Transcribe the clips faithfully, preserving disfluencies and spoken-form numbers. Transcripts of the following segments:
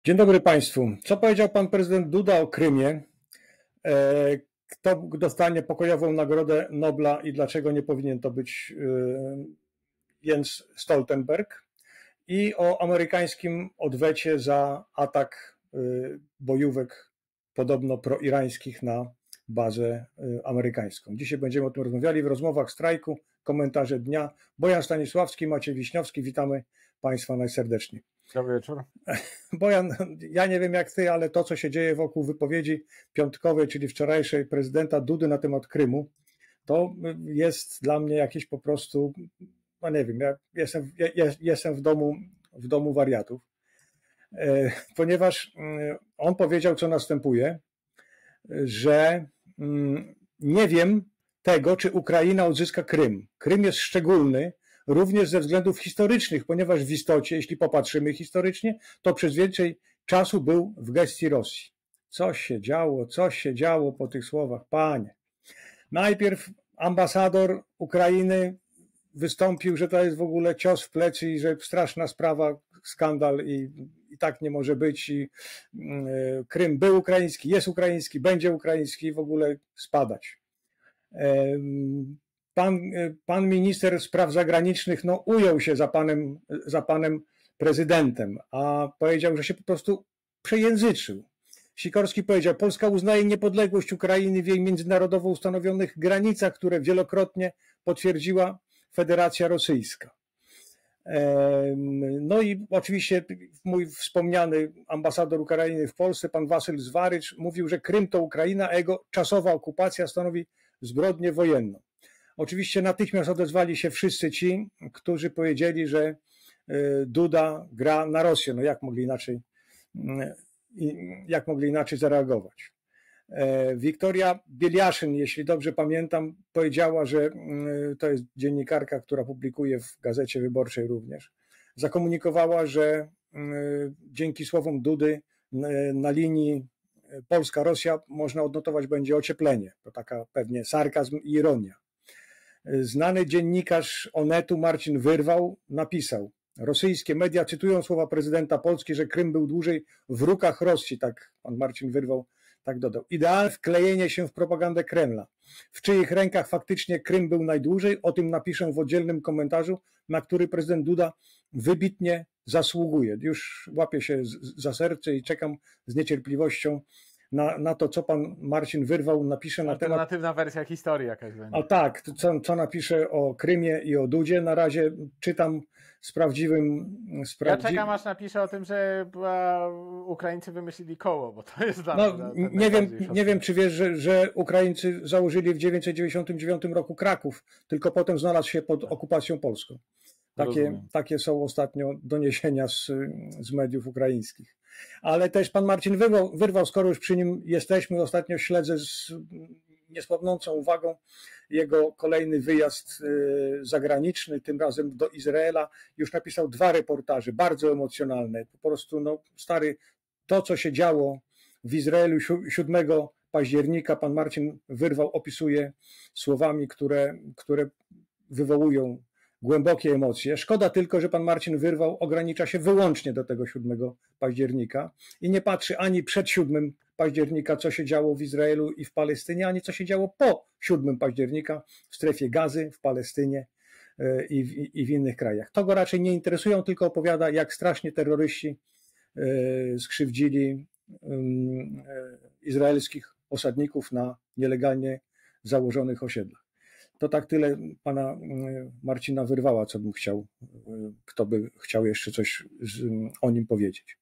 Dzień dobry Państwu. Co powiedział pan prezydent Duda o Krymie? Kto dostanie pokojową Nagrodę Nobla i dlaczego nie powinien to być Jens Stoltenberg? I o amerykańskim odwecie za atak bojówek podobno proirańskich na bazę amerykańską. Dzisiaj będziemy o tym rozmawiali w rozmowach strajku, komentarze dnia. Bojan Stanisławski, Maciej Wiśniowski. Witamy Państwa najserdeczniej. Dobry wieczór. Bojan, ja nie wiem jak ty, ale to, co się dzieje wokół wypowiedzi piątkowej, czyli wczorajszej prezydenta Dudy na temat Krymu, to jest dla mnie jakieś po prostu, no nie wiem, ja jestem, ja jestem w domu, w domu wariatów, ponieważ on powiedział, co następuje, że nie wiem tego, czy Ukraina odzyska Krym. Krym jest szczególny, również ze względów historycznych, ponieważ w istocie, jeśli popatrzymy historycznie, to przez więcej czasu był w gestii Rosji. Coś się działo, coś się działo po tych słowach. Panie, najpierw ambasador Ukrainy wystąpił, że to jest w ogóle cios w plecy i że straszna sprawa, skandal i, i tak nie może być. I, y, Krym był ukraiński, jest ukraiński, będzie ukraiński i w ogóle spadać. Y, Pan, pan minister spraw zagranicznych no, ujął się za panem, za panem prezydentem, a powiedział, że się po prostu przejęzyczył. Sikorski powiedział, Polska uznaje niepodległość Ukrainy w jej międzynarodowo ustanowionych granicach, które wielokrotnie potwierdziła Federacja Rosyjska. No i oczywiście mój wspomniany ambasador Ukrainy w Polsce, pan Wasyl Zwarycz, mówił, że Krym to Ukraina, a jego czasowa okupacja stanowi zbrodnię wojenną. Oczywiście natychmiast odezwali się wszyscy ci, którzy powiedzieli, że Duda gra na Rosję. No jak mogli inaczej, jak mogli inaczej zareagować? Wiktoria Bieliaszyn, jeśli dobrze pamiętam, powiedziała, że to jest dziennikarka, która publikuje w Gazecie Wyborczej również, zakomunikowała, że dzięki słowom Dudy na linii Polska-Rosja można odnotować będzie ocieplenie. To taka pewnie sarkazm i ironia. Znany dziennikarz Onetu Marcin Wyrwał napisał, rosyjskie media cytują słowa prezydenta Polski, że Krym był dłużej w rukach Rosji, tak pan Marcin Wyrwał tak dodał. Idealne wklejenie się w propagandę Kremla. W czyich rękach faktycznie Krym był najdłużej, o tym napiszę w oddzielnym komentarzu, na który prezydent Duda wybitnie zasługuje. Już łapię się za serce i czekam z niecierpliwością Na, na to, co pan Marcin Wyrwał napisze na temat... Alternatywna wersja historii jakaś będzie. A tak, co, co napisze o Krymie i o Dudzie. Na razie czytam z prawdziwym... Z prawdzi... Ja czekam, aż napisze o tym, że Ukraińcy wymyślili koło, bo to jest dla no, mnie... Nie wiem, nie wiem, czy wiesz, że, że Ukraińcy założyli w tysiąc dziewięćset dziewięćdziesiątym dziewiątym roku Kraków, tylko potem znalazł się pod okupacją polską. Takie, takie są ostatnio doniesienia z, z mediów ukraińskich. Ale też pan Marcin wyrwał, wyrwał, skoro już przy nim jesteśmy, ostatnio śledzę z niesłabnącą uwagą jego kolejny wyjazd zagraniczny, tym razem do Izraela. Już napisał dwa reportaże, bardzo emocjonalne. Po prostu, no stary, to co się działo w Izraelu siódmego października, pan Marcin Wyrwał opisuje słowami, które, które wywołują głębokie emocje. Szkoda tylko, że pan Marcin Wyrwał ogranicza się wyłącznie do tego siódmego października i nie patrzy ani przed siódmym października, co się działo w Izraelu i w Palestynie, ani co się działo po siódmym października w strefie Gazy, w Palestynie i w, i w innych krajach. To go raczej nie interesują, tylko opowiada, jak strasznie terroryści skrzywdzili izraelskich osadników na nielegalnie założonych osiedlach. To tak tyle pana Marcina Wyrwała, co bym chciał, kto by chciał jeszcze coś z, o nim powiedzieć.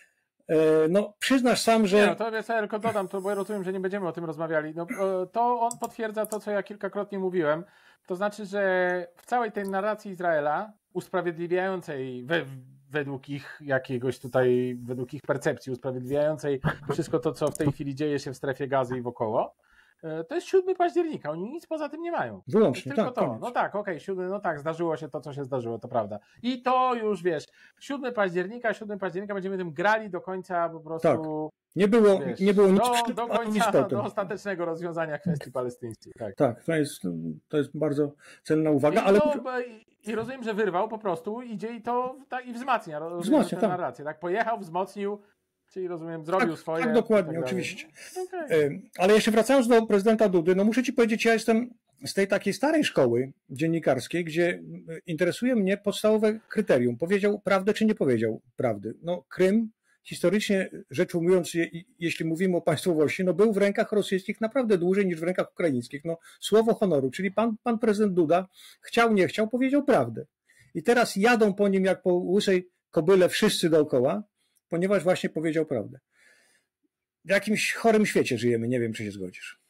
No, przyznasz sam, że... Nie, no to ja tylko dodam, to, bo ja rozumiem, że nie będziemy o tym rozmawiali. No, to on potwierdza to, co ja kilkakrotnie mówiłem. To znaczy, że w całej tej narracji Izraela, usprawiedliwiającej we, według ich jakiegoś tutaj, według ich percepcji, usprawiedliwiającej wszystko to, co w tej chwili dzieje się w strefie Gazy i wokoło, to jest siódmego października, oni nic poza tym nie mają. Wyłącznie, tylko tak. to. Koniec. No tak, okej, okay, siódmego, no tak, zdarzyło się to, co się zdarzyło, to prawda. I to już wiesz, siódmego października, siódmego października będziemy tym grali do końca po prostu. Tak. Nie było, wiesz, nie było nic do, przed, do końca, do ostatecznego rozwiązania kwestii palestyńskiej. Tak, tak to, jest, to jest bardzo cenna uwaga. I, ale... to, I rozumiem, że Wyrwał po prostu idzie i to tak, i wzmacnia, wzmacnia tę narrację. Tak? Pojechał, wzmocnił Czyli rozumiem, zrobił tak, swoje. Tak, dokładnie, tak oczywiście. Okay. Ale jeszcze wracając do prezydenta Dudy, no muszę ci powiedzieć, ja jestem z tej takiej starej szkoły dziennikarskiej, gdzie interesuje mnie podstawowe kryterium. Powiedział prawdę, czy nie powiedział prawdy? No Krym, historycznie rzecz ujmując, jeśli mówimy o państwowości, no był w rękach rosyjskich naprawdę dłużej niż w rękach ukraińskich. No słowo honoru, czyli pan, pan prezydent Duda chciał, nie chciał, powiedział prawdę. I teraz jadą po nim jak po łysej kobyle wszyscy dookoła, ponieważ właśnie powiedział prawdę. W jakimś chorym świecie żyjemy, nie wiem, czy się zgodzisz.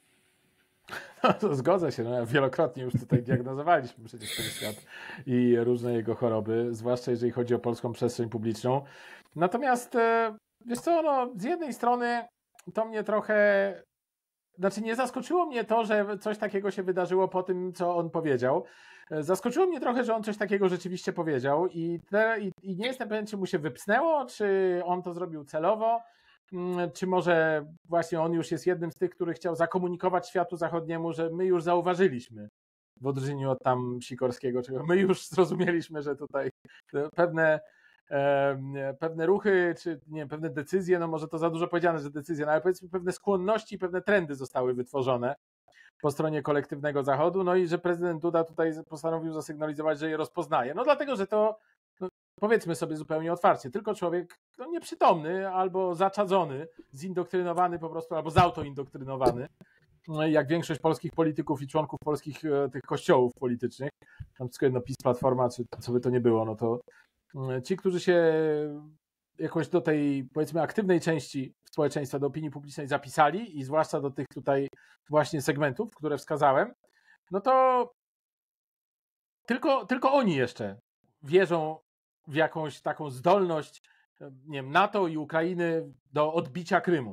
No to zgodzę się, no, wielokrotnie już tutaj diagnozowaliśmy przecież ten świat i różne jego choroby, zwłaszcza jeżeli chodzi o polską przestrzeń publiczną. Natomiast wiesz co, no, z jednej strony to mnie trochę, znaczy nie zaskoczyło mnie to, że coś takiego się wydarzyło po tym, co on powiedział. Zaskoczyło mnie trochę, że on coś takiego rzeczywiście powiedział i, te, i, i nie jestem pewien, czy mu się wypsnęło, czy on to zrobił celowo, czy może właśnie on już jest jednym z tych, który chciał zakomunikować światu zachodniemu, że my już zauważyliśmy, w odróżnieniu od tam Sikorskiego, czego my już zrozumieliśmy, że tutaj pewne, e, pewne ruchy, czy nie wiem, pewne decyzje, no może to za dużo powiedziane, że decyzje, no ale powiedzmy pewne skłonności, pewne trendy zostały wytworzone po stronie kolektywnego Zachodu, no i że prezydent Duda tutaj postanowił zasygnalizować, że je rozpoznaje. No dlatego, że to no, powiedzmy sobie zupełnie otwarcie, tylko człowiek no, nieprzytomny albo zaczadzony, zindoktrynowany po prostu, albo zautoindoktrynowany, jak większość polskich polityków i członków polskich tych kościołów politycznych, tam wszystko jedno PiS, Platforma, czy co by to nie było, no to ci, którzy się jakoś do tej, powiedzmy, aktywnej części społeczeństwa, do opinii publicznej zapisali i zwłaszcza do tych tutaj właśnie segmentów, które wskazałem, no to tylko, tylko oni jeszcze wierzą w jakąś taką zdolność, nie wiem, NATO i Ukrainy do odbicia Krymu.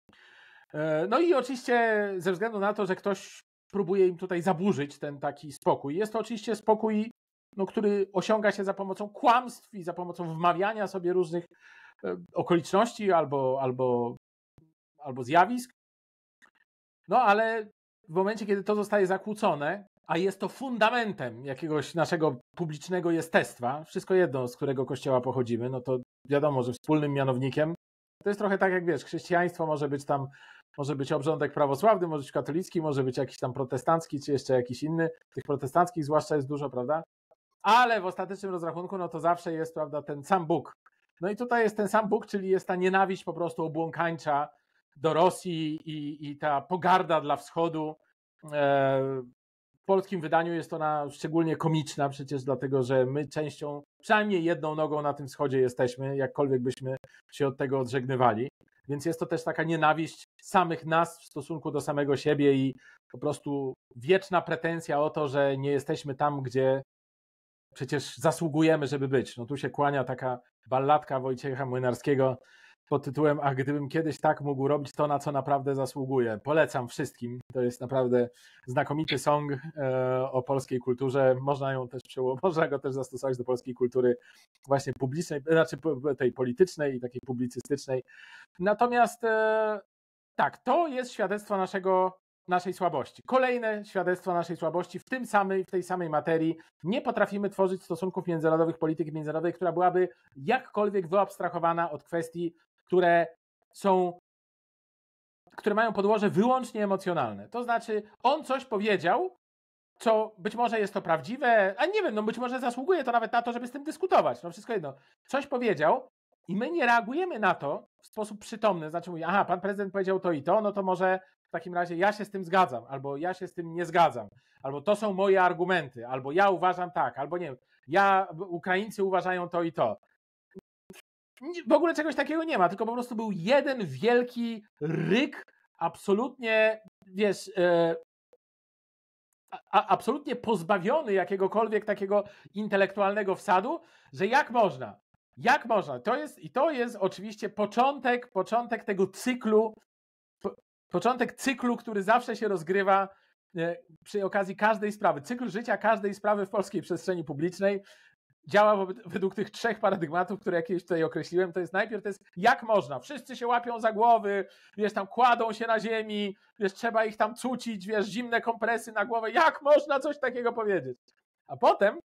No i oczywiście ze względu na to, że ktoś próbuje im tutaj zaburzyć ten taki spokój. Jest to oczywiście spokój, no, który osiąga się za pomocą kłamstw i za pomocą wmawiania sobie różnych okoliczności albo, albo, albo zjawisk. No ale w momencie, kiedy to zostaje zakłócone, a jest to fundamentem jakiegoś naszego publicznego jestestwa, wszystko jedno, z którego kościoła pochodzimy, no to wiadomo, że wspólnym mianownikiem to jest trochę tak, jak wiesz, chrześcijaństwo może być tam, może być obrządek prawosławny, może być katolicki, może być jakiś tam protestancki, czy jeszcze jakiś inny. Tych protestanckich zwłaszcza jest dużo, prawda? Ale w ostatecznym rozrachunku, no to zawsze jest, prawda, ten sam Bóg. No i tutaj jest ten sam Bóg, czyli jest ta nienawiść po prostu obłąkańcza do Rosji i, i ta pogarda dla wschodu. W polskim wydaniu jest ona szczególnie komiczna, przecież dlatego, że my częścią, przynajmniej jedną nogą na tym wschodzie jesteśmy, jakkolwiek byśmy się od tego odżegnywali. Więc jest to też taka nienawiść samych nas w stosunku do samego siebie i po prostu wieczna pretensja o to, że nie jesteśmy tam, gdzie przecież zasługujemy, żeby być. No tu się kłania taka balladka Wojciecha Młynarskiego pod tytułem A gdybym kiedyś tak mógł robić to, na co naprawdę zasługuję. Polecam wszystkim. To jest naprawdę znakomity song o polskiej kulturze. Można ją też przełożyć, można go też zastosować do polskiej kultury właśnie publicznej, znaczy tej politycznej i takiej publicystycznej. Natomiast tak, to jest świadectwo naszego, naszej słabości. Kolejne świadectwo naszej słabości w tym samej, w tej samej materii. Nie potrafimy tworzyć stosunków międzynarodowych, polityki międzynarodowej, która byłaby jakkolwiek wyabstrahowana od kwestii, które są, które mają podłoże wyłącznie emocjonalne. To znaczy, on coś powiedział, co być może jest to prawdziwe, a nie wiem, no być może zasługuje to nawet na to, żeby z tym dyskutować. No wszystko jedno. Coś powiedział i my nie reagujemy na to w sposób przytomny. Znaczy mówię, aha, pan prezydent powiedział to i to, no to może w takim razie ja się z tym zgadzam, albo ja się z tym nie zgadzam, albo to są moje argumenty, albo ja uważam tak, albo nie wiem, ja, Ukraińcy uważają to i to. W ogóle czegoś takiego nie ma, tylko po prostu był jeden wielki ryk, absolutnie, wiesz, e, a, absolutnie pozbawiony jakiegokolwiek takiego intelektualnego wsadu, że jak można, jak można, to jest, i to jest oczywiście początek, początek tego cyklu, po, początek cyklu, który zawsze się rozgrywa e, przy okazji każdej sprawy, cykl życia każdej sprawy w polskiej przestrzeni publicznej, działa według tych trzech paradygmatów, które jakieś tutaj określiłem. To jest najpierw to jest jak można. Wszyscy się łapią za głowy, wiesz, tam kładą się na ziemi, wiesz, trzeba ich tam cucić, wiesz, zimne kompresy na głowę. Jak można coś takiego powiedzieć? A potem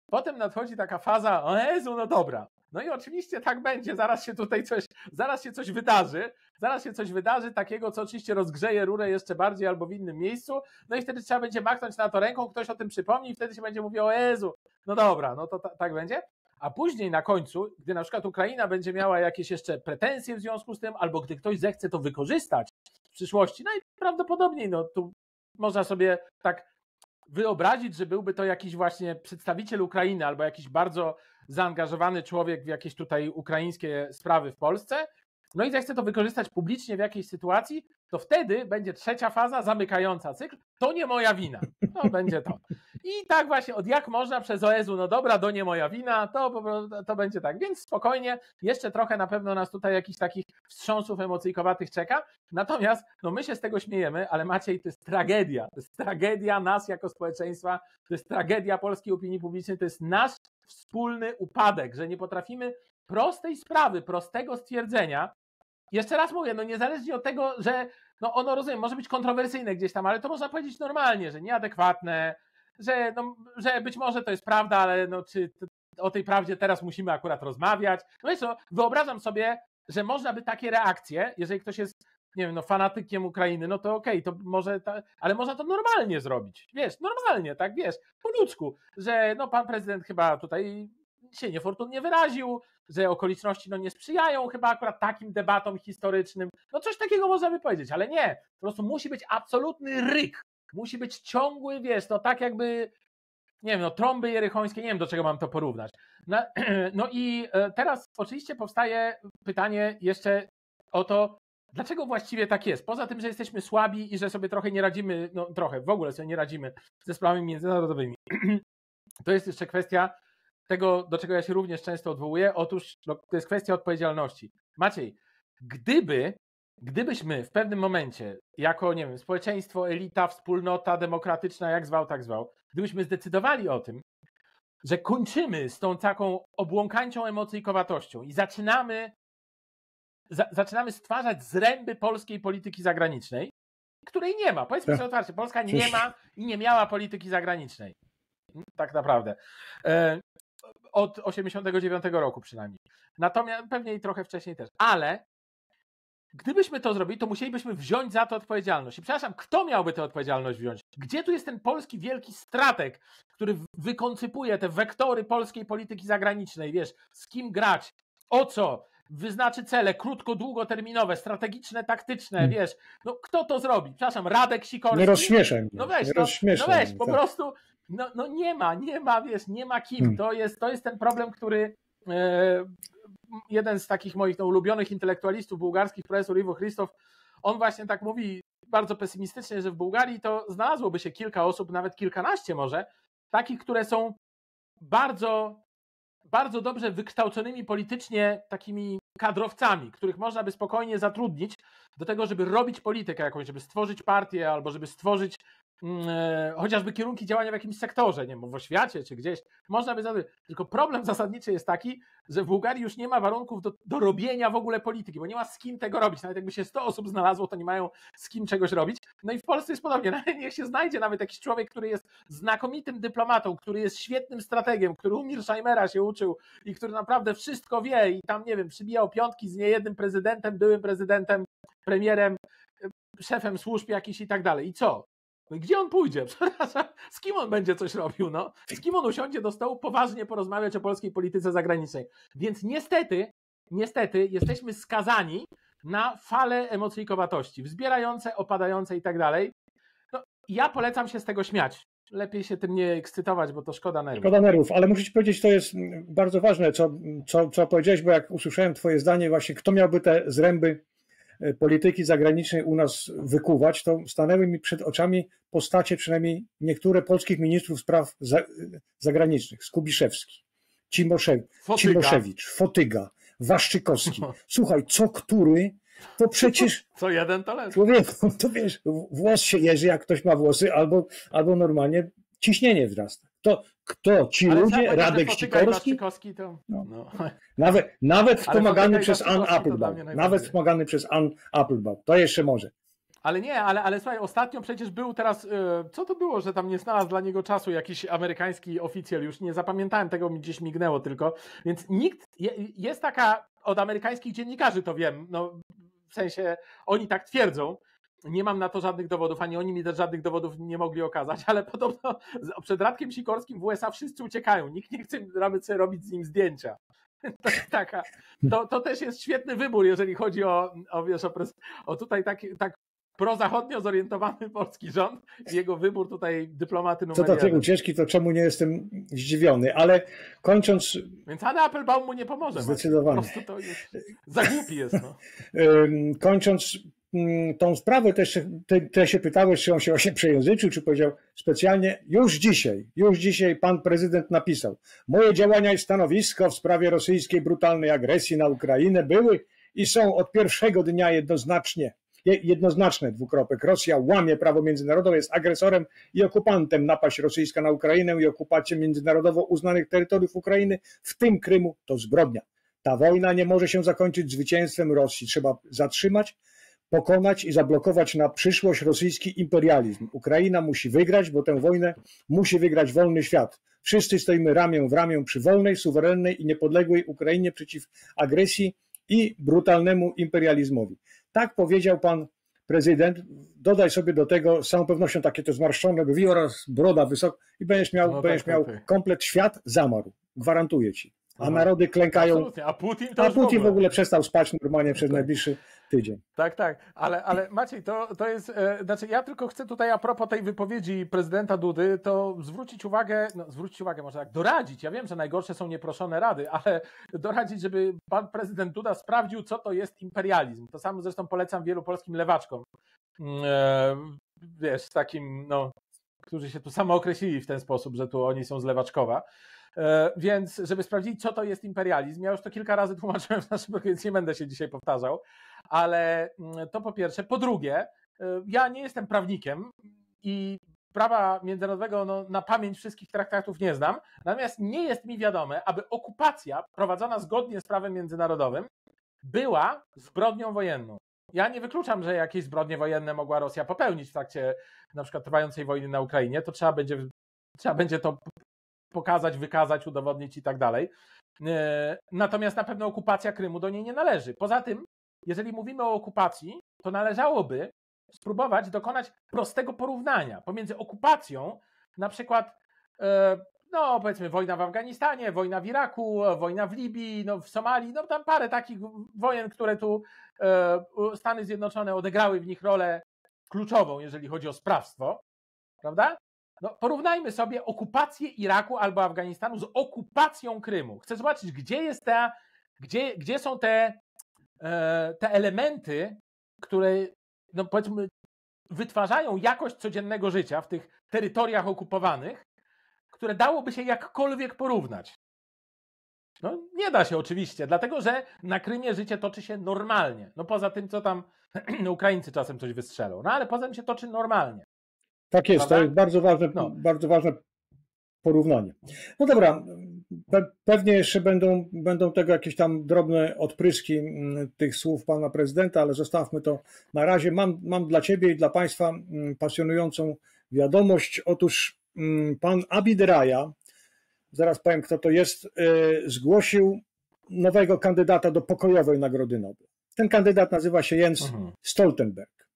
potem nadchodzi taka faza, o Jezu, no dobra. No i oczywiście tak będzie, zaraz się tutaj coś, zaraz się coś wydarzy, zaraz się coś wydarzy takiego, co oczywiście rozgrzeje rurę jeszcze bardziej albo w innym miejscu, no i wtedy trzeba będzie machnąć na to ręką, ktoś o tym przypomni i wtedy się będzie mówił, o Jezu, no dobra, no to tak będzie. A później na końcu, gdy na przykład Ukraina będzie miała jakieś jeszcze pretensje w związku z tym, albo gdy ktoś zechce to wykorzystać w przyszłości, no i prawdopodobnie, no tu można sobie tak wyobrazić, że byłby to jakiś właśnie przedstawiciel Ukrainy albo jakiś bardzo zaangażowany człowiek w jakieś tutaj ukraińskie sprawy w Polsce, no i zechce to wykorzystać publicznie w jakiejś sytuacji, to wtedy będzie trzecia faza zamykająca cykl, to nie moja wina, to będzie to. I tak właśnie, od jak można przez o Jezu, no dobra, do nie moja wina, to, to będzie tak. Więc spokojnie, jeszcze trochę na pewno nas tutaj jakichś takich wstrząsów emocyjkowatych czeka, natomiast no my się z tego śmiejemy, ale Maciej, to jest tragedia, to jest tragedia nas jako społeczeństwa, to jest tragedia polskiej opinii publicznej, to jest nasz wspólny upadek, że nie potrafimy prostej sprawy, prostego stwierdzenia. Jeszcze raz mówię, no niezależnie od tego, że no ono, rozumiem, może być kontrowersyjne gdzieś tam, ale to można powiedzieć normalnie, że nieadekwatne, że, no, że być może to jest prawda, ale no, czy o tej prawdzie teraz musimy akurat rozmawiać. No wiesz co, wyobrażam sobie, że można by takie reakcje, jeżeli ktoś jest, nie wiem, no fanatykiem Ukrainy, no to okej, okay, to może, ta, ale można to normalnie zrobić, wiesz, normalnie, tak, wiesz, po ludzku, że no pan prezydent chyba tutaj się niefortunnie wyraził, że okoliczności no nie sprzyjają chyba akurat takim debatom historycznym, no coś takiego można by powiedzieć, ale nie, po prostu musi być absolutny ryk, musi być ciągły, wiesz, to tak jakby, nie wiem, no trąby jerychońskie, nie wiem do czego mam to porównać. No, no i teraz oczywiście powstaje pytanie jeszcze o to, dlaczego właściwie tak jest? Poza tym, że jesteśmy słabi i że sobie trochę nie radzimy, no trochę, w ogóle sobie nie radzimy ze sprawami międzynarodowymi. To jest jeszcze kwestia tego, do czego ja się również często odwołuję. Otóż no, to jest kwestia odpowiedzialności. Maciej, gdyby, gdybyśmy w pewnym momencie, jako, nie wiem, społeczeństwo, elita, wspólnota demokratyczna, jak zwał, tak zwał, gdybyśmy zdecydowali o tym, że kończymy z tą taką obłąkańczą emocyjkowatością i zaczynamy za, zaczynamy stwarzać zręby polskiej polityki zagranicznej, której nie ma. Powiedzmy sobie otwarcie, Polska nie ma i nie miała polityki zagranicznej. Tak naprawdę. Od osiemdziesiątego dziewiątego roku przynajmniej. Natomiast pewnie i trochę wcześniej też. Ale gdybyśmy to zrobili, to musielibyśmy wziąć za to odpowiedzialność. I przepraszam, kto miałby tę odpowiedzialność wziąć? Gdzie tu jest ten polski wielki strateg, który wykoncypuje te wektory polskiej polityki zagranicznej? Wiesz, z kim grać? O co? Wyznaczy cele krótko, długoterminowe, strategiczne, taktyczne, hmm. wiesz. No kto to zrobi? Przepraszam, Radek Sikorski. Nie rozśmieszaj mnie. No weź, nie no, rozśmieszaj no weź, mnie, po tak. prostu no, no nie ma, nie ma, wiesz, nie ma kim. Hmm. To jest, to jest ten problem, który e, jeden z takich moich no, ulubionych intelektualistów bułgarskich, profesor Iwo Christof, on właśnie tak mówi bardzo pesymistycznie, że w Bułgarii to znalazłoby się kilka osób, nawet kilkanaście może, takich, które są bardzo, bardzo dobrze wykształconymi politycznie takimi kadrowcami, których można by spokojnie zatrudnić do tego, żeby robić politykę jakąś, żeby stworzyć partię albo żeby stworzyć e, chociażby kierunki działania w jakimś sektorze, nie wiem, w oświacie czy gdzieś. Można by zatrudnić. Tylko problem zasadniczy jest taki, że w Bułgarii już nie ma warunków do, do robienia w ogóle polityki, bo nie ma z kim tego robić. Nawet jakby się sto osób znalazło, to nie mają z kim czegoś robić. No i w Polsce jest podobnie. Nawet niech się znajdzie nawet jakiś człowiek, który jest znakomitym dyplomatą, który jest świetnym strategiem, który u Mearscheimera się uczył i który naprawdę wszystko wie i tam, nie wiem, przybijał piątki z niejednym prezydentem, byłym prezydentem, premierem, szefem służb jakiś i tak dalej. I co? No i gdzie on pójdzie? Przepraszam, z kim on będzie coś robił? No? Z kim on usiądzie do stołu poważnie porozmawiać o polskiej polityce zagranicznej? Więc niestety, niestety jesteśmy skazani na falę emocyjkowatości, wzbierające, opadające i tak dalej. No, ja polecam się z tego śmiać. Lepiej się tym nie ekscytować, bo to szkoda nerwów. Szkoda nerwów, ale muszę ci powiedzieć, to jest bardzo ważne, co, co, co powiedziałeś, bo jak usłyszałem twoje zdanie właśnie, kto miałby te zręby polityki zagranicznej u nas wykuwać, to stanęły mi przed oczami postacie przynajmniej niektóre polskich ministrów spraw za, zagranicznych. Skubiszewski, Cimosze, Fotyga. Cimoszewicz, Fotyga, Waszczykowski. Słuchaj, co który, to przecież... Co jeden to lepszy. Człowieku, to wiesz, włos się jeży, jak ktoś ma włosy, albo, albo normalnie ciśnienie wzrasta. To kto? Ci ale ludzie? Radek Sikorski? To... No. No. Nawet, nawet wspomagany Fotyga przez Ann Applebaum. Nawet wspomagany przez Ann Applebaum. To jeszcze może. Ale nie, ale, ale słuchaj, ostatnio przecież był teraz, yy, co to było, że tam nie znalazł dla niego czasu jakiś amerykański oficjal, już nie zapamiętałem tego, mi gdzieś mignęło tylko, więc nikt, je, jest taka, od amerykańskich dziennikarzy to wiem, no w sensie oni tak twierdzą, nie mam na to żadnych dowodów, ani oni mi też żadnych dowodów nie mogli okazać, ale podobno przed Radkiem Sikorskim w U S A wszyscy uciekają, nikt nie chce nawet sobie robić z nim zdjęcia. To, taka, to, to też jest świetny wybór, jeżeli chodzi o, o, wiesz, o, o tutaj tak, tak prozachodnio zorientowany polski rząd i jego wybór tutaj dyplomaty numer Co do tej jeden. ucieczki, to czemu nie jestem zdziwiony, ale kończąc... Więc Anna Applebaum mu nie pomoże. Zdecydowanie. Po prostu to już za głupi jest. No. Kończąc tą sprawę, też te, te się pytałeś, czy on się właśnie przejęzyczył, czy powiedział specjalnie, już dzisiaj, już dzisiaj pan prezydent napisał, moje działania i stanowisko w sprawie rosyjskiej brutalnej agresji na Ukrainę były i są od pierwszego dnia jednoznacznie, jednoznaczne, dwukropek. Rosja łamie prawo międzynarodowe, jest agresorem i okupantem. Napaść rosyjska na Ukrainę i okupację międzynarodowo uznanych terytoriów Ukrainy, w tym Krymu, to zbrodnia. Ta wojna nie może się zakończyć zwycięstwem Rosji. Trzeba zatrzymać, pokonać i zablokować na przyszłość rosyjski imperializm. Ukraina musi wygrać, bo tę wojnę musi wygrać wolny świat. Wszyscy stoimy ramię w ramię przy wolnej, suwerennej i niepodległej Ukrainie przeciw agresji i brutalnemu imperializmowi. Tak powiedział pan prezydent. Dodaj sobie do tego z całą pewnością takie te zmarszczone brwi oraz broda wysoko i będziesz miał, no będziesz tak, miał tak, tak. komplet, świat zamarł. Gwarantuję ci. A Aha. narody klękają. Absolutnie. A Putin to A już Putin w ogóle. w ogóle przestał spać normalnie przez najbliższy tydzień. Tak, tak, ale, ale Maciej, to, to jest, e, znaczy ja tylko chcę tutaj a propos tej wypowiedzi prezydenta Dudy, to zwrócić uwagę, no zwrócić uwagę, może tak, doradzić, ja wiem, że najgorsze są nieproszone rady, ale doradzić, żeby pan prezydent Duda sprawdził, co to jest imperializm. To samo zresztą polecam wielu polskim lewaczkom, e, wiesz, z takim, no, którzy się tu samo określili w ten sposób, że tu oni są z lewaczkowa. Więc żeby sprawdzić, co to jest imperializm, ja już to kilka razy tłumaczyłem w naszym, więc nie będę się dzisiaj powtarzał, ale to po pierwsze. Po drugie, ja nie jestem prawnikiem i prawa międzynarodowego no, na pamięć wszystkich traktatów nie znam, natomiast nie jest mi wiadome, aby okupacja prowadzona zgodnie z prawem międzynarodowym była zbrodnią wojenną. Ja nie wykluczam, że jakieś zbrodnie wojenne mogła Rosja popełnić w trakcie na przykład trwającej wojny na Ukrainie, to trzeba będzie, trzeba będzie to pokazać, wykazać, udowodnić i tak dalej. Natomiast na pewno okupacja Krymu do niej nie należy. Poza tym, jeżeli mówimy o okupacji, to należałoby spróbować dokonać prostego porównania pomiędzy okupacją, na przykład, no powiedzmy wojna w Afganistanie, wojna w Iraku, wojna w Libii, no w Somalii, no tam parę takich wojen, które tu Stany Zjednoczone odegrały w nich rolę kluczową, jeżeli chodzi o sprawstwo, prawda? No, porównajmy sobie okupację Iraku albo Afganistanu z okupacją Krymu. Chcę zobaczyć, gdzie jest ta, gdzie, gdzie są te, e, te elementy, które no, powiedzmy wytwarzają jakość codziennego życia w tych terytoriach okupowanych, które dałoby się jakkolwiek porównać. No, nie da się oczywiście, dlatego że na Krymie życie toczy się normalnie. No poza tym, co tam no, Ukraińcy czasem coś wystrzelą. No ale poza tym się toczy normalnie. Tak jest, Prawda? to jest bardzo ważne, No. bardzo ważne porównanie. No dobra, pe pewnie jeszcze będą, będą tego jakieś tam drobne odpryski tych słów pana prezydenta, ale zostawmy to na razie. Mam, mam dla ciebie i dla państwa pasjonującą wiadomość. Otóż pan Abid Raja, zaraz powiem kto to jest, zgłosił nowego kandydata do pokojowej Nagrody Nobla. Ten kandydat nazywa się Jens uh-huh. Stoltenberg.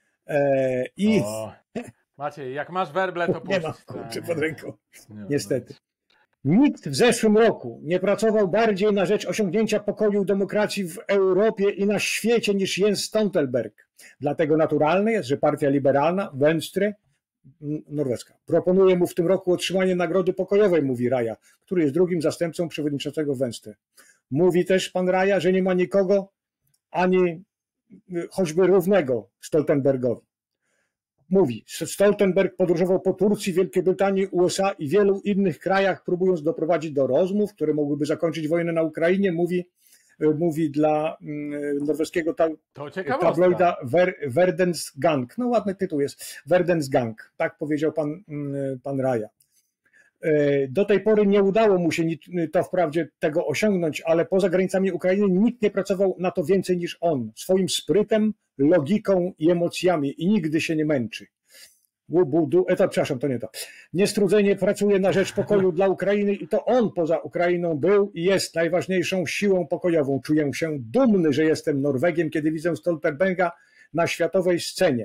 I... O. Maciej, jak masz werble, to puść. Nie ma kurczę pod ręką, niestety. Nikt w zeszłym roku nie pracował bardziej na rzecz osiągnięcia pokoju i demokracji w Europie i na świecie niż Jens Stoltenberg. Dlatego naturalne jest, że partia liberalna, Venstre, norweska, proponuje mu w tym roku otrzymanie Nagrody Pokojowej, mówi Raja, który jest drugim zastępcą przewodniczącego Venstre. Mówi też pan Raja, że nie ma nikogo, ani choćby równego Stoltenbergowi. Mówi, Stoltenberg podróżował po Turcji, Wielkiej Brytanii, U S A i wielu innych krajach, próbując doprowadzić do rozmów, które mogłyby zakończyć wojnę na Ukrainie. Mówi, mówi dla norweskiego ta, tabloida Ver, Verdens Gang. No ładny tytuł jest, Verdens Gang. Tak powiedział pan, pan Raja. Do tej pory nie udało mu się to wprawdzie tego osiągnąć, ale poza granicami Ukrainy nikt nie pracował na to więcej niż on. Swoim sprytem, logiką i emocjami i nigdy się nie męczy. Łubudu, e to, przepraszam, to nie to. Niestrudzenie pracuje na rzecz pokoju dla Ukrainy i to on poza Ukrainą był i jest najważniejszą siłą pokojową. Czuję się dumny, że jestem Norwegiem, kiedy widzę Stoltenberga na światowej scenie.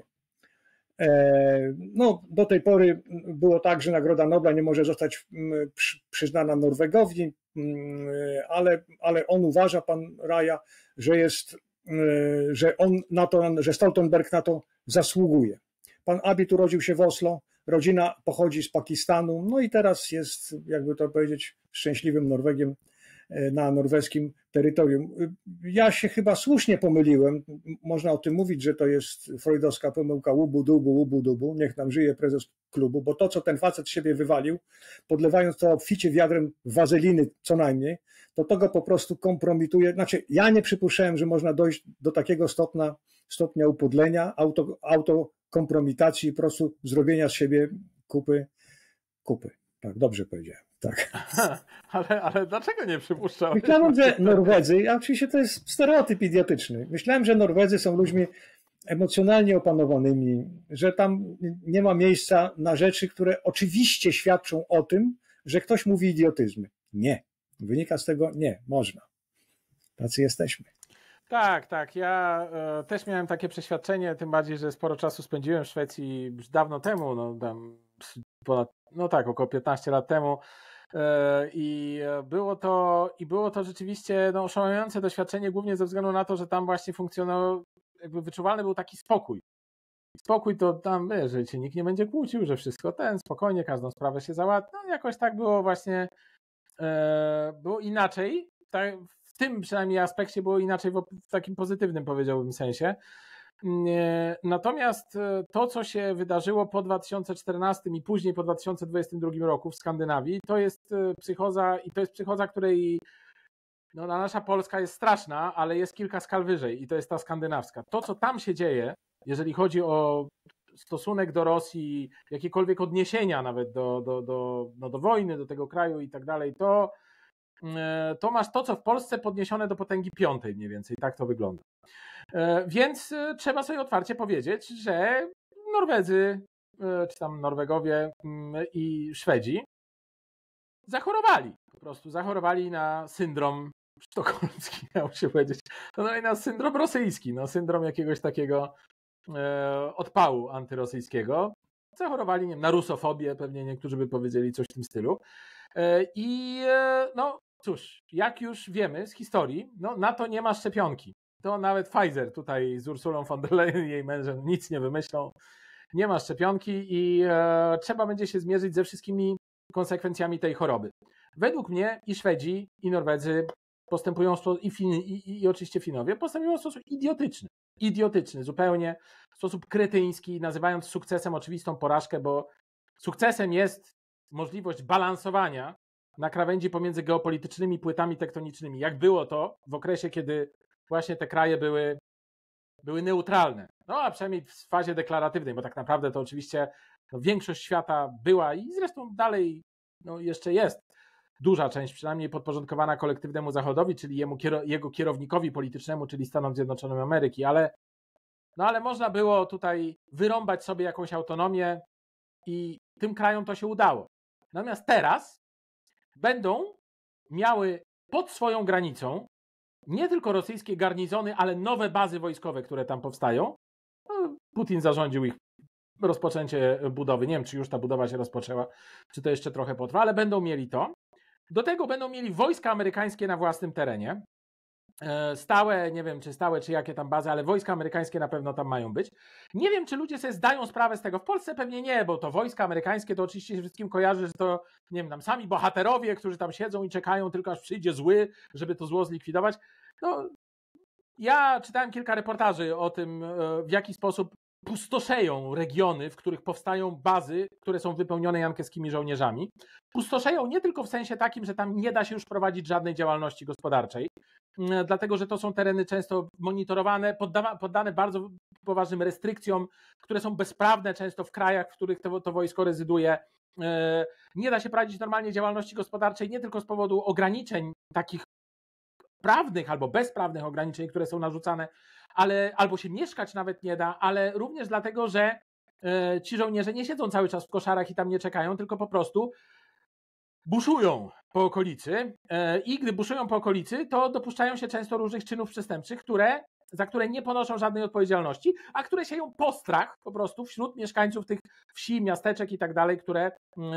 No, do tej pory było tak, że Nagroda Nobla nie może zostać przyznana Norwegowi, ale, ale on uważa, pan Raja, że jest, że on na to, że Stoltenberg na to zasługuje. Pan Abit urodził się w Oslo, rodzina pochodzi z Pakistanu, no i teraz jest, jakby to powiedzieć, szczęśliwym Norwegiem na norweskim terytorium. Ja się chyba słusznie pomyliłem, można o tym mówić, że to jest freudowska pomyłka łubu dubu, łubu dubu, niech nam żyje prezes klubu, bo to, co ten facet z siebie wywalił, podlewając to obficie wiadrem wazeliny co najmniej, to to go po prostu kompromituje. Znaczy, ja nie przypuszczałem, że można dojść do takiego stopnia, stopnia upodlenia, auto, autokompromitacji, po prostu zrobienia z siebie kupy, kupy. Tak, dobrze powiedziałem. Tak. Ale, ale dlaczego nie przypuszczałem? Myślałem, że Norwedzy, a oczywiście to jest stereotyp idiotyczny, myślałem, że Norwedzy są ludźmi emocjonalnie opanowanymi, że tam nie ma miejsca na rzeczy, które oczywiście świadczą o tym, że ktoś mówi idiotyzmy. Nie. Wynika z tego, nie, można. Tacy jesteśmy. Tak, tak. Ja e, też miałem takie przeświadczenie, tym bardziej, że sporo czasu spędziłem w Szwecji już dawno temu, no tam ponad, no tak, około piętnaście lat temu. E, I było to, i było to rzeczywiście no, oszałamiające doświadczenie, głównie ze względu na to, że tam właśnie funkcjonował, jakby wyczuwalny był taki spokój. Spokój to tam, wiesz, że cię nikt nie będzie kłócił, że wszystko ten, spokojnie, każdą sprawę się załatwi. No jakoś tak było właśnie, e, było inaczej. Tak, w tym przynajmniej aspekcie było inaczej w, w takim pozytywnym, powiedziałbym, sensie. Natomiast to, co się wydarzyło po dwa tysiące czternastym i później po dwa tysiące dwudziestym drugim roku w Skandynawii, to jest psychoza i to jest psychoza, której no, nasza Polska jest straszna, ale jest kilka skal wyżej i to jest ta skandynawska. To, co tam się dzieje, jeżeli chodzi o stosunek do Rosji, jakiekolwiek odniesienia nawet do, do, do, no, do wojny, do tego kraju i tak dalej, to to masz to, co w Polsce podniesione do potęgi piątej mniej więcej, tak to wygląda. Więc trzeba sobie otwarcie powiedzieć, że Norwedzy, czy tam Norwegowie i Szwedzi zachorowali, po prostu zachorowali na syndrom sztokholmski, miał się powiedzieć, no i na syndrom rosyjski, no syndrom jakiegoś takiego odpału antyrosyjskiego. Zachorowali, nie wiem, na rusofobię, pewnie niektórzy by powiedzieli coś w tym stylu. I no cóż, jak już wiemy z historii, no na to nie ma szczepionki. To nawet Pfizer tutaj z Ursulą von der Leyen i jej mężem nic nie wymyślą. Nie ma szczepionki i e, trzeba będzie się zmierzyć ze wszystkimi konsekwencjami tej choroby. Według mnie i Szwedzi, i Norwedzy postępują w sposób, i, Fin, i, i, i oczywiście Finowie postępują w sposób idiotyczny. Idiotyczny, zupełnie w sposób kretyński, nazywając sukcesem oczywistą porażkę, bo sukcesem jest możliwość balansowania na krawędzi pomiędzy geopolitycznymi płytami tektonicznymi, jak było to w okresie, kiedy właśnie te kraje były, były neutralne. No a przynajmniej w fazie deklaratywnej, bo tak naprawdę to oczywiście no, większość świata była i zresztą dalej no, jeszcze jest duża część przynajmniej podporządkowana kolektywnemu Zachodowi, czyli jemu, jego kierownikowi politycznemu, czyli Stanom Zjednoczonym Ameryki, ale, no, ale można było tutaj wyrąbać sobie jakąś autonomię i tym krajom to się udało. Natomiast teraz będą miały pod swoją granicą nie tylko rosyjskie garnizony, ale nowe bazy wojskowe, które tam powstają. Putin zarządził ich rozpoczęcie budowy. Nie wiem, czy już ta budowa się rozpoczęła, czy to jeszcze trochę potrwa, ale będą mieli to. Do tego będą mieli wojska amerykańskie na własnym terenie. Stałe, nie wiem czy stałe, czy jakie tam bazy, ale wojska amerykańskie na pewno tam mają być. Nie wiem, czy ludzie sobie zdają sprawę z tego. W Polsce pewnie nie, bo to wojska amerykańskie to oczywiście się wszystkim kojarzy, że to, nie wiem, tam sami bohaterowie, którzy tam siedzą i czekają tylko aż przyjdzie zły, żeby to zło zlikwidować. No, ja czytałem kilka reportaży o tym, w jaki sposób pustoszeją regiony, w których powstają bazy, które są wypełnione jankeskimi żołnierzami. Pustoszeją nie tylko w sensie takim, że tam nie da się już prowadzić żadnej działalności gospodarczej, dlatego że to są tereny często monitorowane, poddawa, poddane bardzo poważnym restrykcjom, które są bezprawne często w krajach, w których to, to wojsko rezyduje. nie da się prowadzić normalnie działalności gospodarczej nie tylko z powodu ograniczeń takich prawnych albo bezprawnych ograniczeń, które są narzucane, ale albo się mieszkać nawet nie da, ale również dlatego, że ci żołnierze nie siedzą cały czas w koszarach i tam nie czekają, tylko po prostu buszują po okolicy i gdy buszują po okolicy, to dopuszczają się często różnych czynów przestępczych, które, za które nie ponoszą żadnej odpowiedzialności, a które sieją postrach po prostu wśród mieszkańców tych wsi, miasteczek i tak dalej, które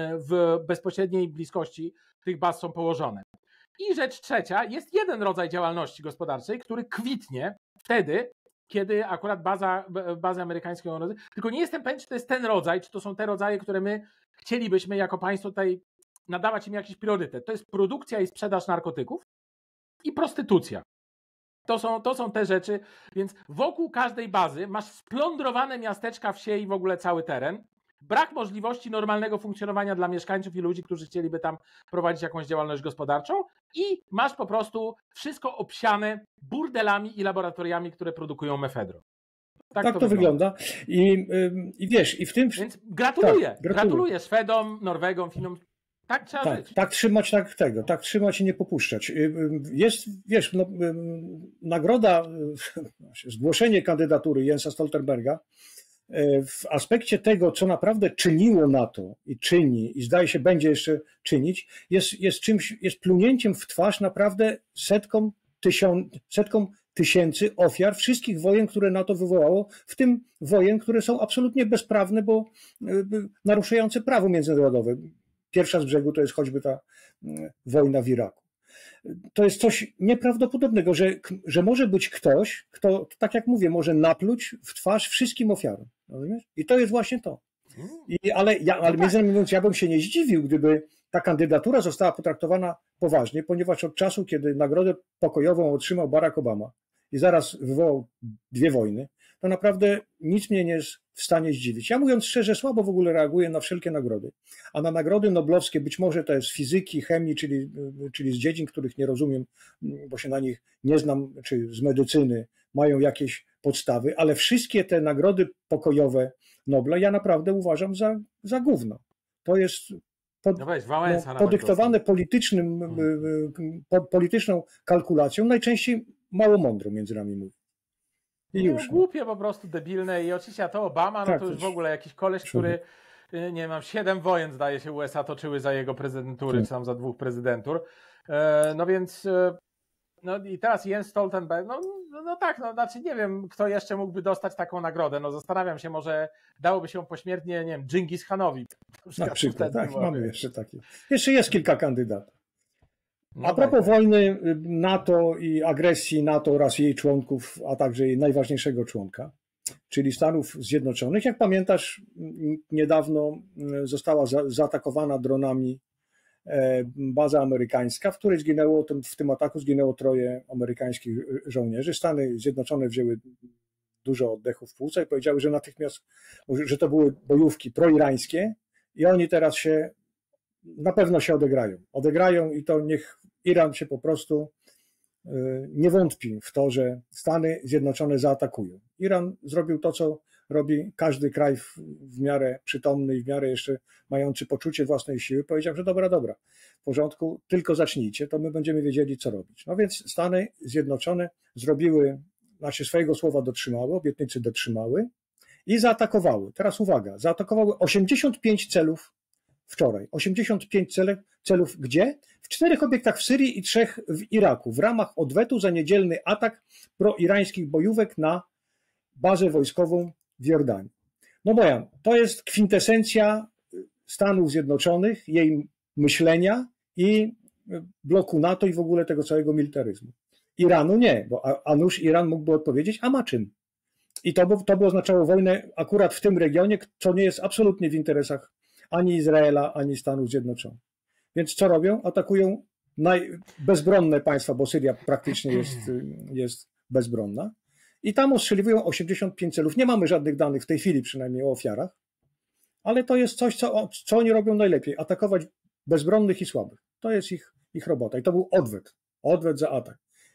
w bezpośredniej bliskości tych baz są położone. I rzecz trzecia, jest jeden rodzaj działalności gospodarczej, który kwitnie wtedy, kiedy akurat baza, bazy amerykańskie, tylko nie jestem pewien, czy to jest ten rodzaj, czy to są te rodzaje, które my chcielibyśmy jako państwo tutaj nadawać im jakiś priorytet. To jest produkcja i sprzedaż narkotyków i prostytucja. To są, to są te rzeczy, więc wokół każdej bazy masz splądrowane miasteczka, wsie i w ogóle cały teren. Brak możliwości normalnego funkcjonowania dla mieszkańców i ludzi, którzy chcieliby tam prowadzić jakąś działalność gospodarczą i masz po prostu wszystko obsiane burdelami i laboratoriami, które produkują mefedron. Tak, tak to, to wygląda. I, i wiesz, i w tym... Więc gratuluję, tak, gratuluję. gratuluję Szwedom, Norwegom, Finom. Tak trzeba tak, żyć. Tak trzymać tak tego, tak trzymać i nie popuszczać. Jest, wiesz, no, nagroda, zgłoszenie kandydatury Jensa Stoltenberga w aspekcie tego, co naprawdę czyniło NATO i czyni i zdaje się będzie jeszcze czynić, jest, jest czymś, jest plunięciem w twarz naprawdę setkom, tysiąc, setkom tysięcy ofiar wszystkich wojen, które NATO wywołało, w tym wojen, które są absolutnie bezprawne, bo naruszające prawo międzynarodowe. Pierwsza z brzegu to jest choćby ta wojna w Iraku. To jest coś nieprawdopodobnego, że, że może być ktoś, kto, tak jak mówię, może napluć w twarz wszystkim ofiarom. Rozumiesz? I to jest właśnie to. I, ale ja, ale między innymi mówiąc, ja bym się nie zdziwił, gdyby ta kandydatura została potraktowana poważnie, ponieważ od czasu, kiedy nagrodę pokojową otrzymał Barack Obama i zaraz wywołał dwie wojny, to naprawdę nic mnie nie jest w stanie zdziwić. Ja mówiąc szczerze, słabo w ogóle reaguję na wszelkie nagrody. A na nagrody noblowskie, być może to jest fizyki, chemii, czyli, czyli z dziedzin, których nie rozumiem, bo się na nich nie znam, czy z medycyny, mają jakieś podstawy, ale wszystkie te nagrody pokojowe Nobla ja naprawdę uważam za, za gówno. To jest pod, no weź, Wałęsa no, podyktowane politycznym, hmm. po, polityczną kalkulacją, najczęściej mało mądro między nami mówi. I no, już, głupie po prostu, debilne i oczywiście a to Obama, no tak, to już w ogóle jakiś koleś, który, nie wiem, siedem wojen zdaje się U S A toczyły za jego prezydentury, czy tam za dwóch prezydentur, no więc no i teraz Jens Stoltenberg, no, no, no tak, no znaczy nie wiem, kto jeszcze mógłby dostać taką nagrodę, no zastanawiam się, może dałoby się pośmiertnie, nie wiem, Dżingis Hanowi. Na przykład, tak, mamy jeszcze takie. Jeszcze jest kilka kandydatów. No a propos tak, tak. wojny NATO i agresji NATO oraz jej członków, a także jej najważniejszego członka, czyli Stanów Zjednoczonych. Jak pamiętasz, niedawno została za, zaatakowana dronami baza amerykańska, w której zginęło, w tym ataku zginęło troje amerykańskich żołnierzy. Stany Zjednoczone wzięły dużo oddechu w płuca i powiedziały, że natychmiast, że to były bojówki proirańskie i oni teraz się na pewno się odegrają. Odegrają i to niech Iran się po prostu nie wątpi w to, że Stany Zjednoczone zaatakują. Iran zrobił to, co robi każdy kraj w, w miarę przytomny i w miarę jeszcze mający poczucie własnej siły. Powiedział, że dobra, dobra, w porządku, tylko zacznijcie, to my będziemy wiedzieli, co robić. No więc Stany Zjednoczone zrobiły, znaczy swojego słowa dotrzymały, obietnicy dotrzymały i zaatakowały. Teraz uwaga, zaatakowały osiemdziesiąt pięć celów wczoraj. osiemdziesiąt pięć celów, celów gdzie? W czterech obiektach w Syrii i trzech w Iraku w ramach odwetu za niedzielny atak proirańskich bojówek na bazę wojskową w Jordanii. No Bojan, to jest kwintesencja Stanów Zjednoczonych, jej myślenia i bloku NATO i w ogóle tego całego militaryzmu. Iranu nie, bo a, a nuż Iran mógłby odpowiedzieć, a ma czym. I to, to by oznaczało wojnę akurat w tym regionie, co nie jest absolutnie w interesach ani Izraela, ani Stanów Zjednoczonych. Więc co robią? Atakują naj, bezbronne państwa, bo Syria praktycznie jest, jest bezbronna. I tam ostrzeliwują osiemdziesiąt pięć celów. Nie mamy żadnych danych w tej chwili przynajmniej o ofiarach, ale to jest coś, co, co oni robią najlepiej. Atakować bezbronnych i słabych. To jest ich, ich robota. I to był odwet. Odwet za atak.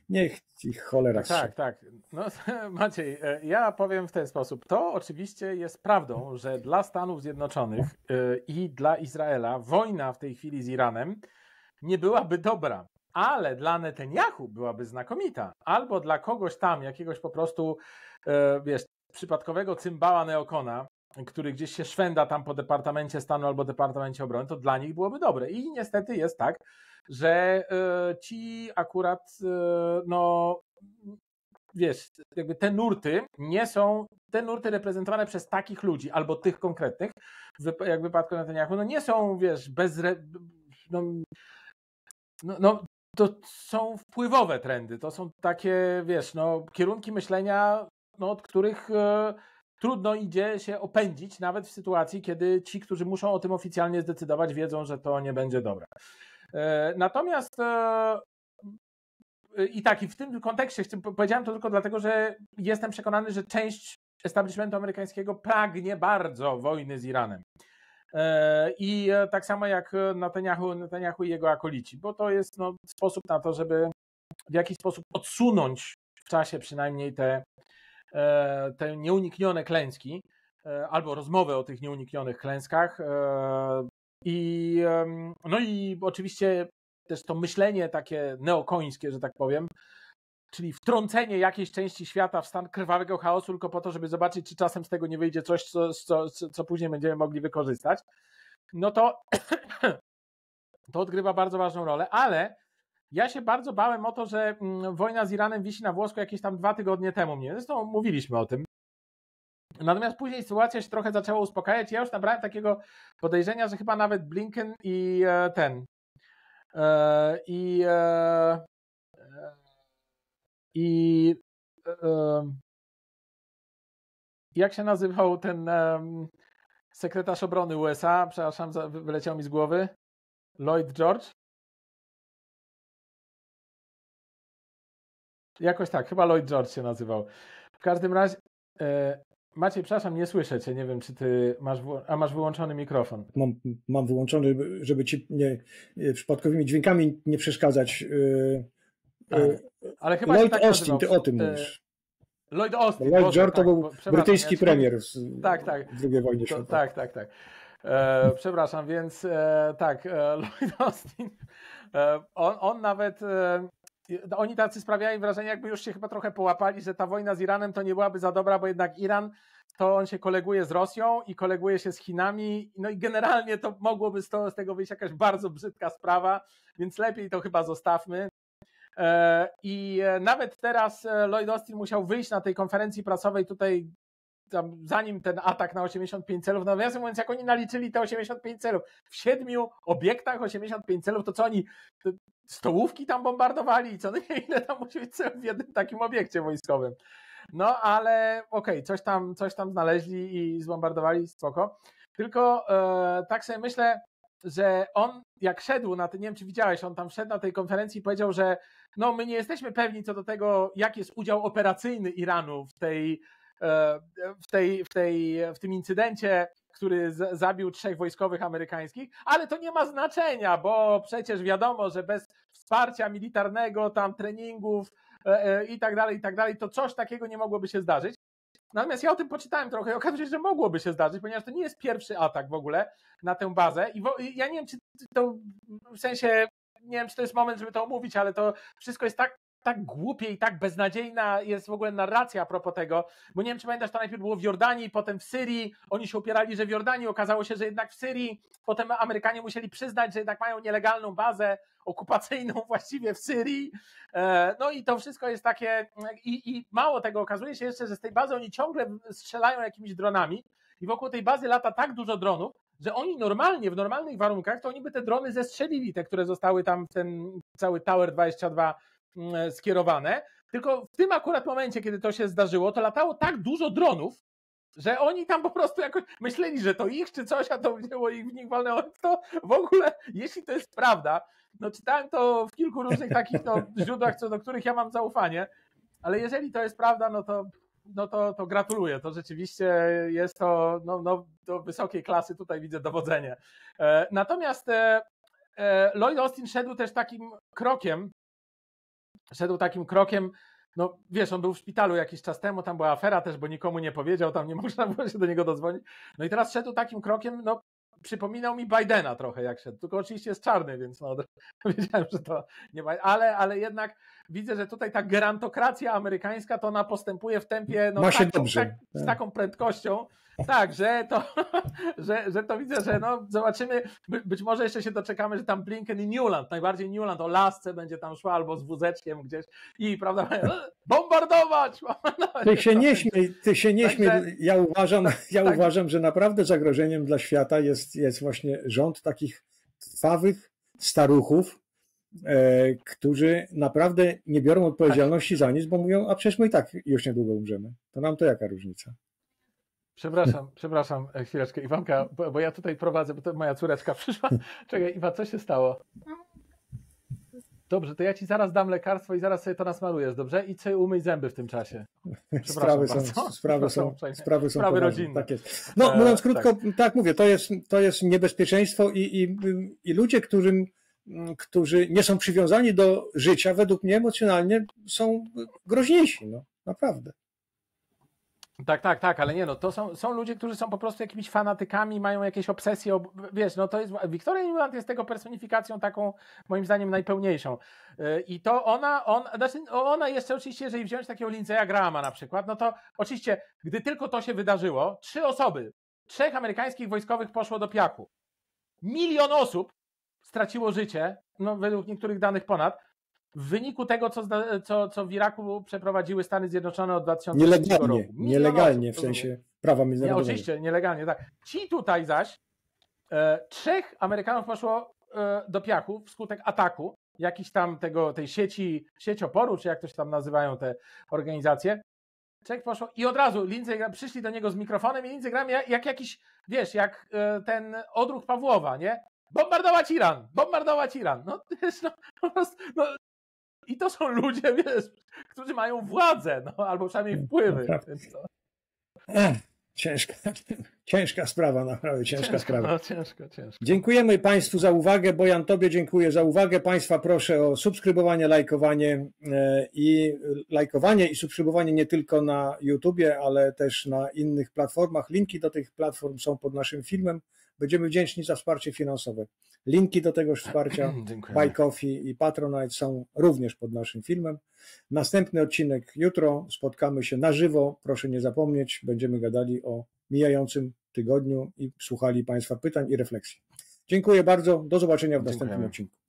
Niech ich cholera Tak, strzeli. tak. No, Maciej, ja powiem w ten sposób. To oczywiście jest prawdą, że dla Stanów Zjednoczonych i dla Izraela wojna w tej chwili z Iranem nie byłaby dobra, ale dla Netanyahu byłaby znakomita. Albo dla kogoś tam, jakiegoś po prostu, wiesz, przypadkowego cymbała neokona, który gdzieś się szwenda tam po Departamencie Stanu albo Departamencie Obrony, to dla nich byłoby dobre. I niestety jest tak, że ci akurat, no wiesz, jakby te nurty nie są, te nurty reprezentowane przez takich ludzi, albo tych konkretnych, jak w wypadku Netanyahu, no nie są, wiesz, bez, no, no, no to są wpływowe trendy, to są takie, wiesz, no kierunki myślenia, no, od których e, trudno idzie się opędzić, nawet w sytuacji, kiedy ci, którzy muszą o tym oficjalnie zdecydować, wiedzą, że to nie będzie dobre. E, natomiast e, i tak, i w tym kontekście powiedziałem to tylko dlatego, że jestem przekonany, że część establishmentu amerykańskiego pragnie bardzo wojny z Iranem. I tak samo jak Netanyahu, Netanyahu i jego akolici, bo to jest no, sposób na to, żeby w jakiś sposób odsunąć w czasie przynajmniej te, te nieuniknione klęski albo rozmowę o tych nieuniknionych klęskach. I, no i oczywiście też to myślenie takie neokońskie, że tak powiem, czyli wtrącenie jakiejś części świata w stan krwawego chaosu tylko po to, żeby zobaczyć, czy czasem z tego nie wyjdzie coś, co, co, co później będziemy mogli wykorzystać, no to to odgrywa bardzo ważną rolę, ale ja się bardzo bałem o to, że wojna z Iranem wisi na włosku jakieś tam dwa tygodnie temu mnie. Zresztą mówiliśmy o tym. Natomiast później sytuacja się trochę zaczęła uspokajać. Ja już nabrałem takiego podejrzenia, że chyba nawet Blinken i ten i I e, jak się nazywał ten e, sekretarz obrony U S A? Przepraszam, wyleciał mi z głowy. Lloyd George? Jakoś tak, chyba Lloyd George się nazywał. W każdym razie, e, Maciej, przepraszam, nie słyszę cię. Nie wiem, czy ty masz, a masz wyłączony mikrofon. Mam, mam wyłączony, żeby ci nie, przypadkowymi dźwiękami nie przeszkadzać. A, ale chyba Lloyd tak Austin, nazywał. ty o tym mówisz. Lloyd Austin. Lloyd Boże, George tak, to był brytyjski ja premier z tak, tak. drugiej wojny to, światowej. Tak, tak, tak. E, przepraszam, więc e, tak, e, Lloyd Austin, e, on, on nawet, e, oni tacy sprawiają wrażenie, jakby już się chyba trochę połapali, że ta wojna z Iranem to nie byłaby za dobra, bo jednak Iran, to on się koleguje z Rosją i koleguje się z Chinami, no i generalnie to mogłoby z, to, z tego wyjść jakaś bardzo brzydka sprawa, więc lepiej to chyba zostawmy. I nawet teraz Lloyd Austin musiał wyjść na tej konferencji prasowej tutaj, tam, zanim ten atak na osiemdziesiąt pięć celów, nawiasem mówiąc, jak oni naliczyli te osiemdziesiąt pięć celów, w siedmiu obiektach osiemdziesiąt pięć celów, to co oni, stołówki tam bombardowali, co, no ile tam musi być celów w jednym takim obiekcie wojskowym. No ale okej, okay, coś tam, coś tam znaleźli i zbombardowali, spoko. Tylko e, tak sobie myślę, że on jak szedł na ten, nie wiem czy widziałeś, on tam wszedł na tej konferencji i powiedział, że no my nie jesteśmy pewni co do tego, jaki jest udział operacyjny Iranu w tej, w tej, w tej, w tym incydencie, który z, zabił trzech wojskowych amerykańskich, ale to nie ma znaczenia, bo przecież wiadomo, że bez wsparcia militarnego, tam treningów e, i tak dalej, i tak dalej, to coś takiego nie mogłoby się zdarzyć. Natomiast ja o tym poczytałem trochę i okazuje się, że mogłoby się zdarzyć, ponieważ to nie jest pierwszy atak w ogóle na tę bazę i, wo, i ja nie wiem, czy to w sensie, nie wiem, czy to jest moment, żeby to omówić, ale to wszystko jest tak, tak głupie i tak beznadziejna jest w ogóle narracja a propos tego, bo nie wiem, czy pamiętasz, to najpierw było w Jordanii, potem w Syrii, oni się opierali, że w Jordanii, okazało się, że jednak w Syrii, potem Amerykanie musieli przyznać, że jednak mają nielegalną bazę okupacyjną właściwie w Syrii, no i to wszystko jest takie i, i mało tego, okazuje się jeszcze, że z tej bazy oni ciągle strzelają jakimiś dronami i wokół tej bazy lata tak dużo dronów, że oni normalnie, w normalnych warunkach, to oni by te drony zestrzelili, te, które zostały tam w ten cały Tower dwadzieścia dwa skierowane, tylko w tym akurat momencie, kiedy to się zdarzyło, to latało tak dużo dronów, że oni tam po prostu jakoś myśleli, że to ich czy coś, a to wzięło ich w nich walnęło. To w ogóle, jeśli to jest prawda, no czytałem to w kilku różnych takich no, źródłach, co do których ja mam zaufanie, ale jeżeli to jest prawda, no to no to, to gratuluję, to rzeczywiście jest to, no, no, do wysokiej klasy tutaj widzę dowodzenie. E, natomiast e, Lloyd Austin szedł też takim krokiem, szedł takim krokiem, no wiesz, on był w szpitalu jakiś czas temu, tam była afera też, bo nikomu nie powiedział, tam nie można było się do niego dodzwonić. No i teraz szedł takim krokiem, no przypominał mi Bidena trochę jak szedł, tylko oczywiście jest czarny, więc no, wiedziałem, że to nie ma, ale, ale jednak widzę, że tutaj ta gerantokracja amerykańska to ona postępuje w tempie no, ma się tak, dobrze. Tak, z taką prędkością, tak, że to, że, że to widzę, że no zobaczymy, by, być może jeszcze się doczekamy, że tam Blinken i Newland, najbardziej Newland o lasce będzie tam szła albo z wózeczkiem gdzieś i prawda, bombardować! Ty się nie śmiej, ty się nie śmiej. Ja uważam, ja tak. uważam, że naprawdę zagrożeniem dla świata jest, jest właśnie rząd takich trwawych staruchów, e, którzy naprawdę nie biorą odpowiedzialności za nic, bo mówią, a przecież my i tak już niedługo umrzemy. To nam to jaka różnica? Przepraszam, przepraszam, chwileczkę. Iwanka, bo, bo ja tutaj prowadzę, bo to moja córeczka przyszła. Czekaj, Iwa, co się stało? Dobrze, to ja ci zaraz dam lekarstwo i zaraz sobie to nasmarujesz, dobrze? I sobie umyj zęby w tym czasie. Sprawy są, sprawy są, sprawy są sprawy rodzinne. Tak jest. No, mówiąc krótko, tak, tak mówię, to jest, to jest niebezpieczeństwo i, i, i ludzie, którym, którzy nie są przywiązani do życia, według mnie emocjonalnie są groźniejsi, no, naprawdę. Tak, tak, tak, ale nie no, to są, są ludzie, którzy są po prostu jakimiś fanatykami, mają jakieś obsesje, wiesz, no to jest, Victoria Nuland jest tego personifikacją taką, moim zdaniem, najpełniejszą. I to ona, on, znaczy ona jeszcze oczywiście, jeżeli wziąć takiego Lindsaya Grahama na przykład, no to oczywiście, gdy tylko to się wydarzyło, trzy osoby, trzech amerykańskich wojskowych poszło do piachu. Milion osób straciło życie, no według niektórych danych ponad, w wyniku tego, co, co, co w Iraku przeprowadziły Stany Zjednoczone od dwa tysiące trzeciego roku. Nielegalnie, osób, w sensie prawa międzynarodowego. Nie, oczywiście, nielegalnie, tak. Ci tutaj zaś, e, trzech Amerykanów poszło e, do piachu wskutek ataku, jakiś tam tego, tej sieci, sieć oporu, czy jak to się tam nazywają te organizacje. Trzech poszło i od razu Lindsey Graham, przyszli do niego z mikrofonem i Lindsey Graham jak, jak jakiś, wiesz, jak e, ten odruch Pawłowa, nie? Bombardować Iran, bombardować Iran. No, wiesz, no po prostu, no, i to są ludzie, wiesz, którzy mają władzę, no, albo przynajmniej wpływy. Więc to... Ech, ciężka, ciężka sprawa, naprawdę ciężka, ciężka sprawa. No, ciężko, ciężko. Dziękujemy Państwu za uwagę. Bojan, Tobie dziękuję za uwagę. Państwa proszę o subskrybowanie, lajkowanie i lajkowanie i subskrybowanie nie tylko na YouTubie, ale też na innych platformach. Linki do tych platform są pod naszym filmem. Będziemy wdzięczni za wsparcie finansowe. Linki do tegoż wsparcia Buy Coffee i Patronite są również pod naszym filmem. Następny odcinek jutro. Spotkamy się na żywo. Proszę nie zapomnieć. Będziemy gadali o mijającym tygodniu i słuchali Państwa pytań i refleksji. Dziękuję bardzo. Do zobaczenia w następnym odcinku.